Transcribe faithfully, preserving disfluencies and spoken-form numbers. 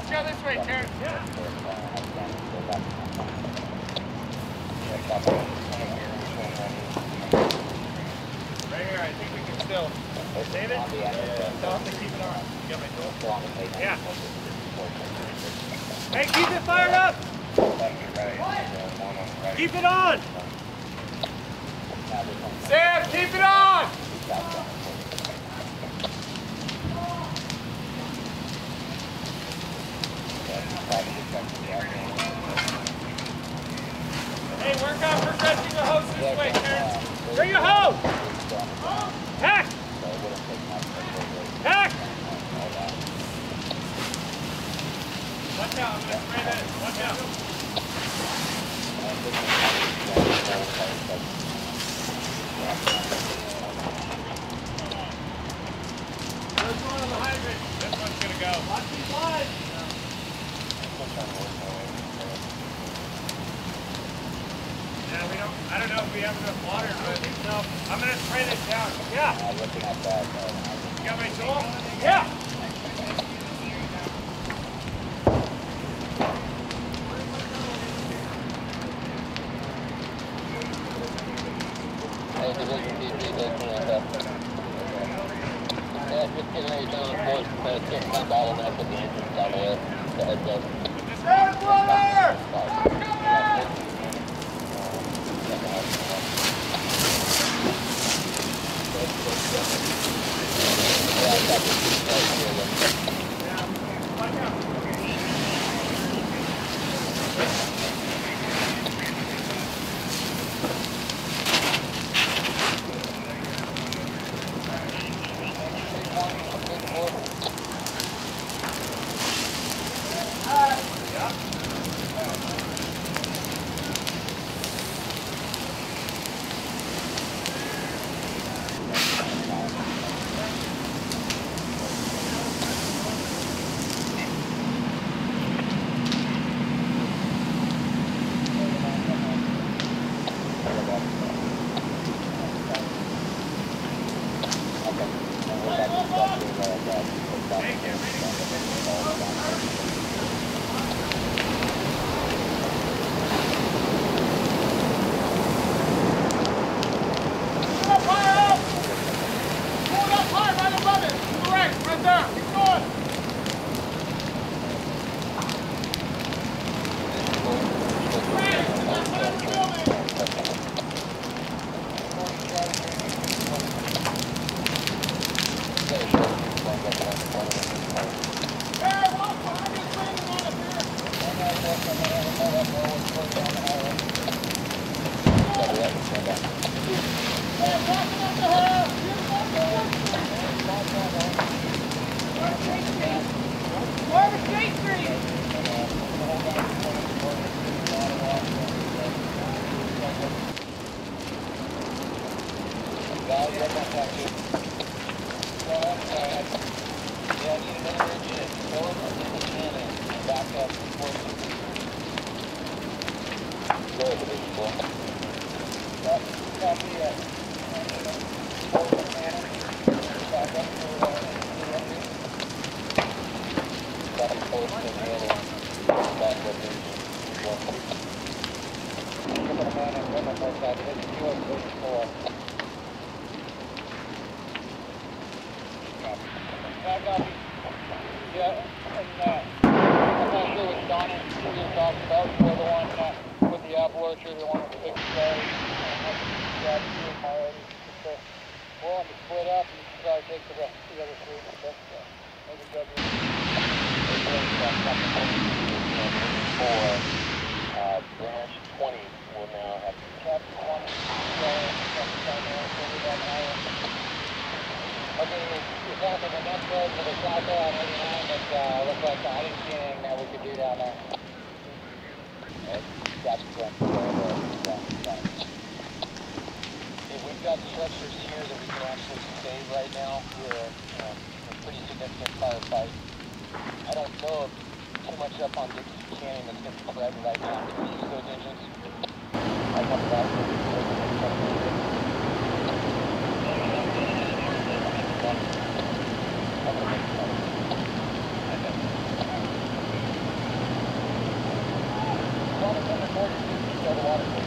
Let's go this way, Terrence. Yeah. Right here, I think we can still save it. Yeah. Tell us to keep it on. You got my tool? Yeah. Hey, keep it fired up! Keep it on! Sam, keep it on! Hey, work on progressing the hose this way, Terrence. Bring your hose! Hack! Hack! Watch out, I'm going to spray that. Watch out. There's one on the hydrant. This one's going to go. Watch these lines. Yeah, we don't, I don't know if we have enough water, but so I'm going to spray this down. Yeah. Uh, looking at that. Uh, you got my tool? Yeah. Hey, Division D three, that's me, I'm up. Yeah, just getting ready to turn on the force, trying to kick my bottleneck with the engine down the way. The heads up. Stand brother! Come in! fill the water.